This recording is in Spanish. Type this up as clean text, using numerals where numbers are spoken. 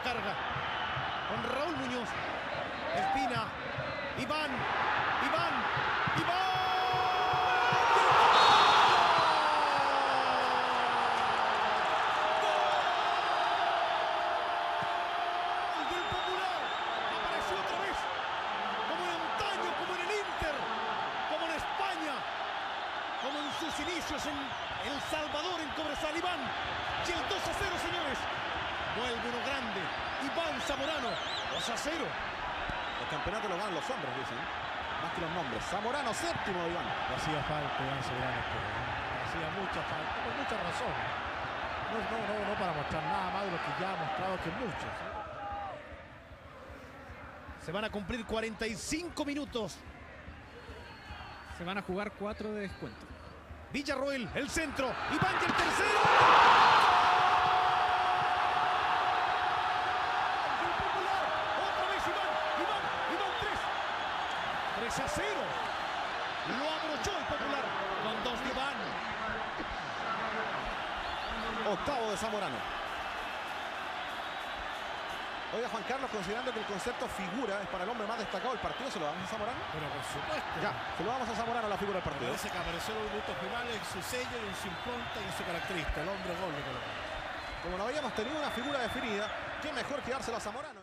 carga. Con Raúl Muñoz. Espina. Iván. Como en sus inicios en El Salvador, en Cobresal, Iván. Y el 2-0, señores. Vuelve uno grande. Iván Zamorano. 2-0. El campeonato lo ganan los hombres, dicen. Más que los nombres. Zamorano, séptimo, Iván. Le hacía falta Iván Zamorano. Le hacía mucha falta, por muchas razones. No para mostrar nada más de lo que ya ha mostrado, que muchos. Se van a cumplir 45 minutos. Se van a jugar 4 de descuento. Villarroel, el centro. Iván y el tercero. El Popular. Otra vez Iván 3-0. Lo abrochó el Popular con 2 de Iván. Octavo de Zamorano. Oiga, Juan Carlos, considerando que el concepto figura es para el hombre más destacado del partido, ¿se lo damos a Zamorano? Pero por supuesto. Ya, se lo damos a Zamorano, la figura del Me partido. parece que apareció en los minutos finales en su sello, en su impronta y en su característica. El hombre gol de Colo-Colo. Como no habíamos tenido una figura definida, qué mejor que dársela a Zamorano.